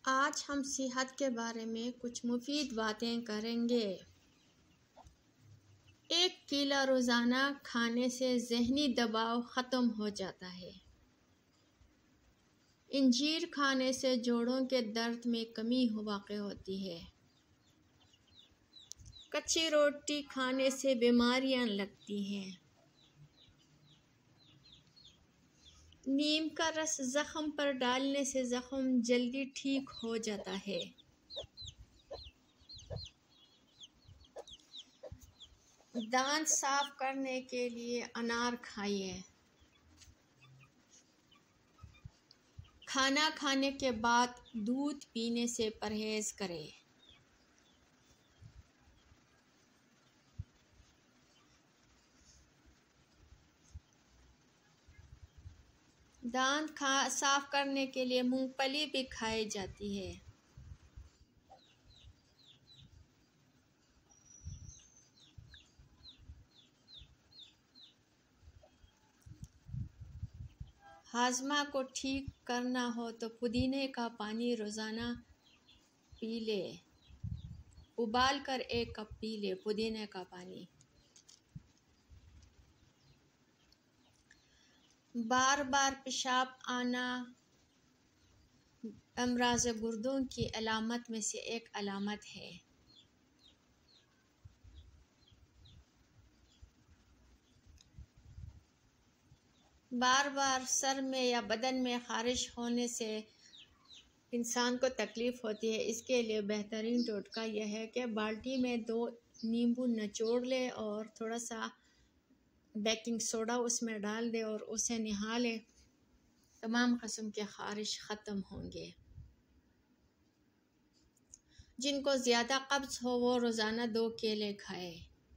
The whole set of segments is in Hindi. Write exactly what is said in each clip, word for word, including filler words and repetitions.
आज हम सेहत के बारे में कुछ मुफीद बातें करेंगे। एक केला रोज़ाना खाने से ज़हनी दबाव ख़त्म हो जाता है। इंजीर खाने से जोड़ों के दर्द में कमी वाक़ई होती है। कच्ची रोटी खाने से बीमारियां लगती हैं। नीम का रस ज़ख्म पर डालने से ज़ख्म जल्दी ठीक हो जाता है। दांत साफ करने के लिए अनार खाइए। खाना खाने के बाद दूध पीने से परहेज़ करें। दांत खा साफ करने के लिए मूंगफली भी खाई जाती है। हाजमा को ठीक करना हो तो पुदीने का पानी रोज़ाना पी ले। उबाल कर एक कप पी ले पुदीने का पानी। बार बार पेशाब आना अमराज़ गुर्दों की अलामत में से एक अलामत है। बार बार सर में या बदन में ख़ारिश होने से इंसान को तकलीफ़ होती है। इसके लिए बेहतरीन टोटका यह है कि बाल्टी में दो नींबू निचोड़ ले और थोड़ा सा बेकिंग सोडा उसमें डाल दे और उसे नहा ले। तमाम किस्म के ख़ारिश ख़त्म होंगे। जिनको ज़्यादा कब्ज़ हो वो रोज़ाना दो केले खाए।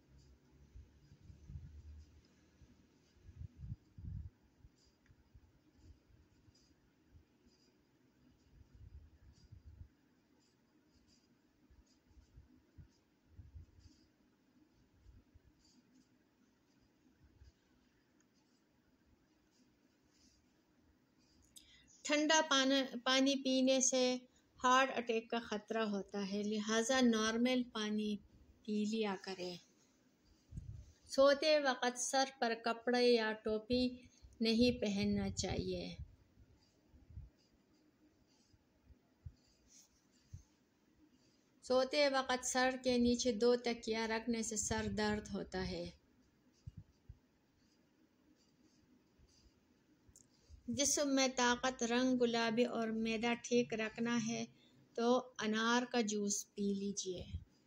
ठंडा पानी पानी पीने से हार्ट अटैक का ख़तरा होता है, लिहाजा नॉर्मल पानी पी लिया करें। सोते वक़्त सर पर कपड़े या टोपी नहीं पहनना चाहिए। सोते वक़्त सर के नीचे दो तकिया रखने से सर दर्द होता है। जिस्म में ताकत, रंग गुलाबी और मैदा ठीक रखना है तो अनार का जूस पी लीजिए।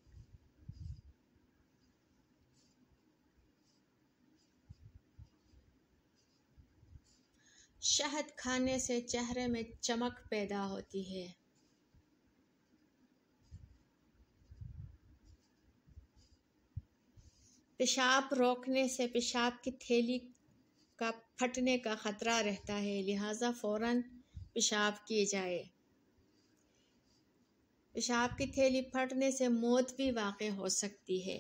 शहद खाने से चेहरे में चमक पैदा होती है। पेशाब रोकने से पेशाब की थैली का फटने का ख़तरा रहता है, लिहाजा फ़ौरन पेशाब की जाए। पेशाब की थैली फटने से मौत भी वाक़ई हो सकती है।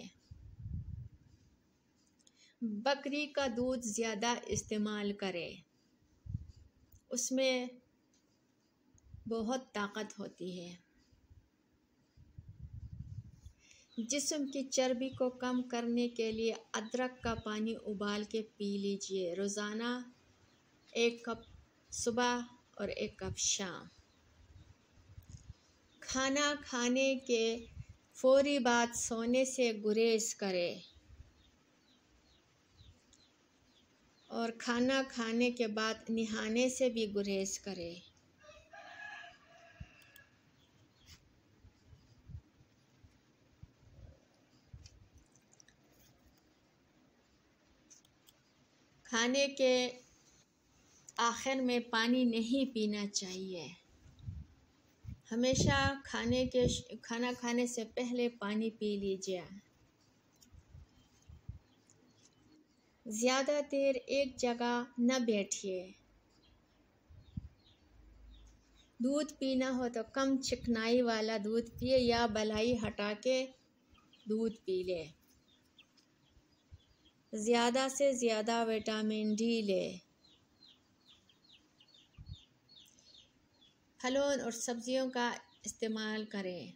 बकरी का दूध ज़्यादा इस्तेमाल करें, उसमें बहुत ताकत होती है। जिस्म की चर्बी को कम करने के लिए अदरक का पानी उबाल के पी लीजिए। रोज़ाना एक कप सुबह और एक कप शाम। खाना खाने के फौरी बाद सोने से गुरेज करें और खाना खाने के बाद नहाने से भी गुरेज करें। खाने के आखिर में पानी नहीं पीना चाहिए। हमेशा खाने के खाना खाने से पहले पानी पी लीजिए। ज़्यादा देर एक जगह न बैठिए। दूध पीना हो तो कम चिकनाई वाला दूध पिए या बलाई हटा के दूध पी ले। ज़्यादा से ज़्यादा विटामिन डी ले। फलों और सब्जियों का इस्तेमाल करें।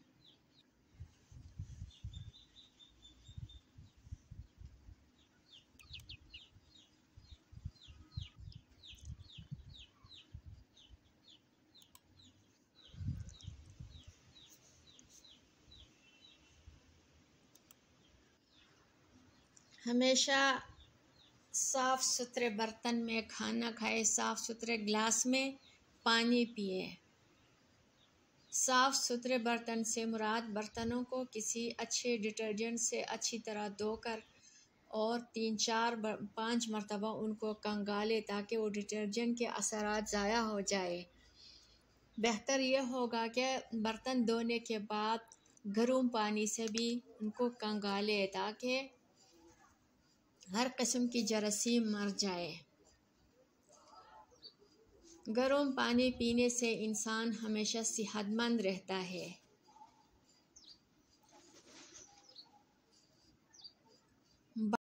हमेशा साफ़ सुथरे बर्तन में खाना खाएं, साफ़ सुथरे गिलास में पानी पिए। साफ़ सुथरे बर्तन से मुराद बर्तनों को किसी अच्छे डिटर्जेंट से अच्छी तरह धोकर और तीन चार पाँच मरतबा उनको कंगालें ताकि वो डिटर्जेंट के असरात ज़ाया हो जाए। बेहतर यह होगा कि बर्तन धोने के बाद गर्म पानी से भी उनको कंगालें ताकि हर किस्म की जरासीम मर जाए। गर्म पानी पीने से इंसान हमेशा सेहतमंद रहता है।